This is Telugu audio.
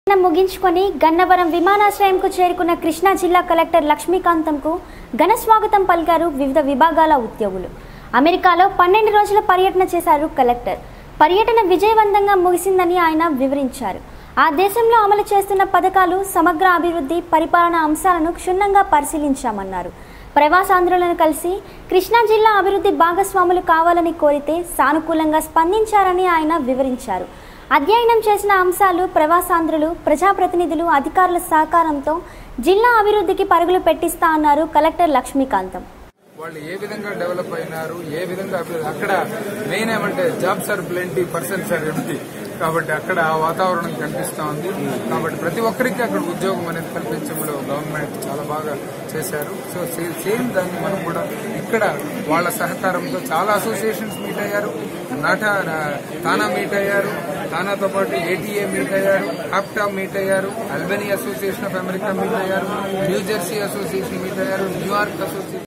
ముగించుకొని గన్నవరం విమానాశ్రయంకు చేరుకున్న కృష్ణా జిల్లా కలెక్టర్ లక్ష్మీకాంతంకు ఘన స్వాగతం పలికారు వివిధ విభాగాల ఉద్యోగులు. అమెరికాలో 12 రోజుల పర్యటన చేశారు కలెక్టర్. పర్యటన విజయవంతంగా ముగిసిందని ఆయన వివరించారు. ఆ దేశంలో అమలు చేస్తున్న పథకాలు, సమగ్ర అభివృద్ధి, పరిపాలన అంశాలను క్షుణ్ణంగా పరిశీలించామన్నారు. ప్రవాసాంధ్రులను కలిసి కృష్ణా జిల్లా అభివృద్ధి భాగస్వాములు కావాలని కోరితే సానుకూలంగా స్పందించారని ఆయన వివరించారు. అధ్యయనం చేసిన అంశాలు ప్రవాసాంధ్రులు, ప్రజాప్రతినిధులు, అధికారుల సహకారంతో జిల్లా అభివృద్ధికి పరుగులు పెట్టిస్తా అన్నారు కలెక్టర్ లక్ష్మీకాంతం. వాళ్ళు ఏ విధంగా డెవలప్ అయినారు, ఏ విధంగా అక్కడ మెయిన్ ఏమంటే jobs are plenty, persons are empty. కాబట్టి అక్కడ ఆ వాతావరణం కనిపిస్తా ఉంది. కాబట్టి ప్రతి ఒక్కరికి అక్కడ ఉద్యోగం అనేది కల్పించడంలో గవర్నమెంట్ చాలా బాగా చేశారు. సో సేమ్ దాన్ని మనం కూడా ఇక్కడ వాళ్ళ సహకారంతో చాలా అసోసియేషన్స్ మీట్ అయ్యారు. తానా మీట్ అయ్యారు, తానాతో పాటు ఏటీఏ మీట్ అయ్యారు, ఆప్టా మీట్ అయ్యారు, Albany association of America meet అయ్యారు, న్యూజెర్సీ అసోసియేషన్ మీట్ అయ్యారు, న్యూయార్క్ అసోసియేషన్